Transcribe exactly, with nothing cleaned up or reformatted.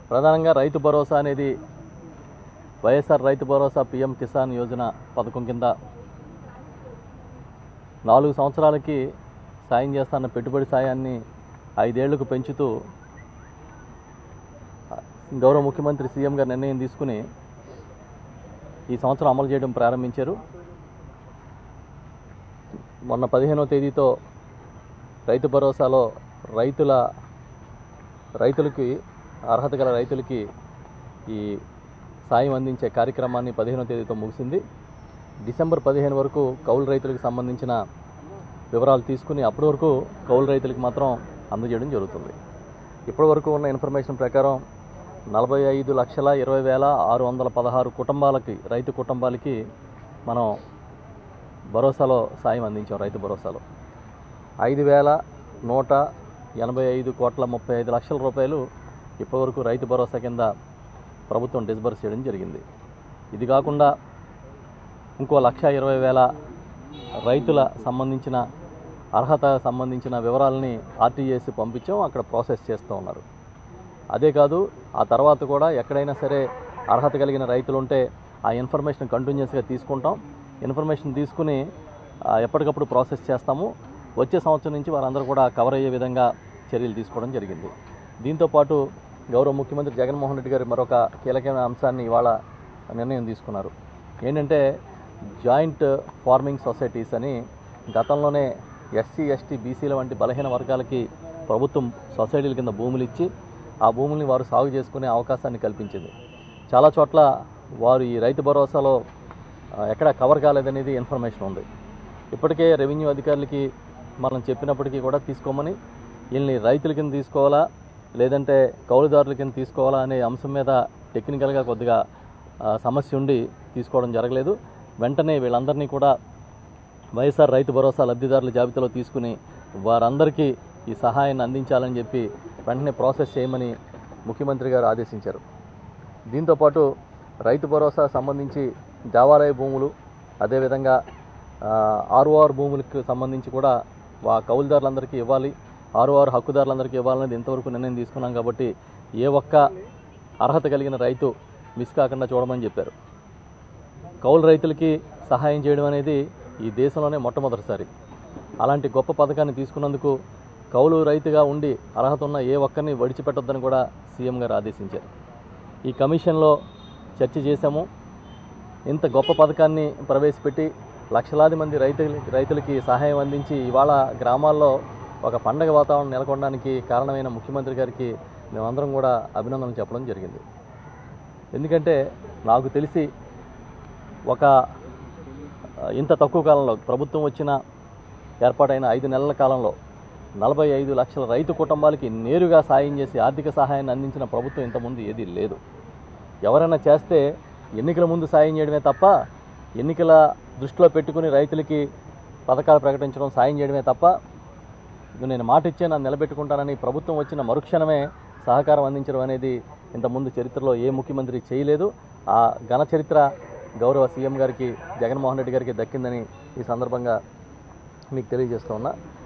ప్రధానంగా రైతు భరోసా అనేది వైఎస్ఆర్ రైతు భరోసా పీఎం కిసాన్ యోజన పథకం కింద నాలుగు సంవత్సరాలకి సాయం చేస్తున్న పెట్టుబడి సాయాన్ని ఐదేళ్లకు పెంచుతూ గౌరవ ముఖ్యమంత్రి సీఎం గారు నిర్ణయం తీసుకుని ఈ సంవత్సరం అమలు చేయడం ప్రారంభించారు. మొన్న పదిహేనవ తేదీతో రైతు భరోసాలో రైతుల రైతులకి అర్హత గల రైతులకి ఈ సాయం అందించే కార్యక్రమాన్ని పదిహేనవ తేదీతో ముగిసింది. డిసెంబర్ పదిహేను వరకు కౌలు రైతులకు సంబంధించిన వివరాలు తీసుకుని అప్పటి వరకు కౌలు రైతులకు మాత్రం అందజేయడం జరుగుతుంది. ఇప్పటి వరకు ఉన్న ఇన్ఫర్మేషన్ ప్రకారం నలభై ఐదు లక్షల ఇరవై వేల ఆరు వందల పదహారు కుటుంబాలకి రైతు కుటుంబాలకి మనం భరోసాలో సాయం అందించాం. రైతు భరోసాలో ఐదు వేల నూట ఎనభై ఐదు కోట్ల ముప్పై ఐదు లక్షల రూపాయలు ఇప్పటివరకు రైతు భరోసా కింద ప్రభుత్వం డిస్బర్స్ చేయడం జరిగింది. ఇది కాకుండా ఇంకో లక్ష ఇరవై వేల రైతుల సంబంధించిన అర్హత సంబంధించిన వివరాలని ఆర్టీఏసి పంపించాం. అక్కడ ప్రాసెస్ చేస్తూ ఉన్నారు. అదే కాదు, ఆ తర్వాత కూడా ఎక్కడైనా సరే అర్హత కలిగిన రైతులు ఉంటే ఆ ఇన్ఫర్మేషన్ కంటిన్యూస్గా తీసుకుంటాం. ఇన్ఫర్మేషన్ తీసుకుని ఎప్పటికప్పుడు ప్రాసెస్ చేస్తాము. వచ్చే సంవత్సరం నుంచి వారందరూ కూడా కవర్ అయ్యే విధంగా చర్యలు తీసుకోవడం జరిగింది. దీంతోపాటు గౌరవ ముఖ్యమంత్రి జగన్మోహన్ రెడ్డి గారు మరొక కీలకమైన అంశాన్ని ఇవాళ నిర్ణయం తీసుకున్నారు. ఏంటంటే జాయింట్ ఫార్మింగ్ సొసైటీస్ అని గతంలోనే ఎస్సీ ఎస్టీ బీసీల వంటి బలహీన వర్గాలకి ప్రభుత్వం సొసైటీల కింద భూములు ఇచ్చి ఆ భూముల్ని వారు సాగు చేసుకునే అవకాశాన్ని కల్పించింది. చాలా చోట్ల వారు ఈ రైతు భరోసాలో ఎక్కడ కవర్ కాలేదనేది ఇన్ఫర్మేషన్ ఉంది. ఇప్పటికే రెవెన్యూ అధికారులకి మనం చెప్పినప్పటికీ కూడా తీసుకోమని, వీళ్ళని రైతుల కింద తీసుకోవాలా లేదంటే కౌలుదారుల కింద తీసుకోవాలా అనే అంశం మీద టెక్నికల్గా కొద్దిగా సమస్య ఉండి తీసుకోవడం జరగలేదు. వెంటనే వీళ్ళందరినీ కూడా వైఎస్ఆర్ రైతు భరోసా లబ్ధిదారుల జాబితాలో తీసుకుని వారందరికీ ఈ సహాయాన్ని అందించాలని చెప్పి వెంటనే ప్రాసెస్ చేయమని ముఖ్యమంత్రి గారు ఆదేశించారు. దీంతోపాటు రైతు భరోసా సంబంధించి దేవాలయ భూములు, అదేవిధంగా ఆర్ఓఆర్ భూములకు సంబంధించి కూడా వా కౌలుదారులందరికీ ఇవ్వాలి, ఆర్ఓఆర్ హక్కుదారులందరికీ ఇవ్వాలనేది ఇంతవరకు నిర్ణయం తీసుకున్నాం. కాబట్టి ఏ ఒక్క అర్హత కలిగిన రైతు మిస్ కాకుండా చూడమని చెప్పారు. కౌలు రైతులకి సహాయం చేయడం అనేది ఈ దేశంలోనే మొట్టమొదటిసారి. అలాంటి గొప్ప పథకాన్ని తీసుకున్నందుకు కౌలు రైతుగా ఉండి అర్హత ఉన్న ఏ ఒక్కరిని విడిచిపెట్టొద్దని కూడా సీఎం గారు ఆదేశించారు. ఈ కమిషన్లో చర్చ చేశాము. ఇంత గొప్ప పథకాన్ని ప్రవేశపెట్టి లక్షలాది మంది రైతులు రైతులకి సహాయం అందించి ఇవాళ గ్రామాల్లో ఒక పండగ వాతావరణం నెలకొనడానికి కారణమైన ముఖ్యమంత్రి గారికి మేమందరం కూడా అభినందనలు చెప్పడం జరిగింది. ఎందుకంటే నాకు తెలిసి ఒక ఇంత తక్కువ కాలంలో ప్రభుత్వం వచ్చిన ఏర్పాటైన ఐదు నెలల కాలంలో నలభై ఐదు లక్షల రైతు కుటుంబాలకి నేరుగా సాయం చేసి ఆర్థిక సహాయాన్ని అందించిన ప్రభుత్వం ఇంతకుముందు ఏదీ లేదు. ఎవరైనా చేస్తే ఎన్నికల ముందు సాయం చేయడమే తప్ప, ఎన్నికల దృష్టిలో పెట్టుకుని రైతులకి పథకాలు ప్రకటించడం, సాయం చేయడమే తప్ప, నేను మాట ఇచ్చే నన్ను నిలబెట్టుకుంటానని ప్రభుత్వం వచ్చిన మరుక్షణమే సహకారం అందించడం అనేది ఇంతకుముందు చరిత్రలో ఏ ముఖ్యమంత్రి చేయలేదు. ఆ ఘన చరిత్ర గౌరవ సీఎం గారికి, జగన్మోహన్ రెడ్డి గారికి దక్కిందని ఈ సందర్భంగా మీకు తెలియజేస్తూ ఉన్నా.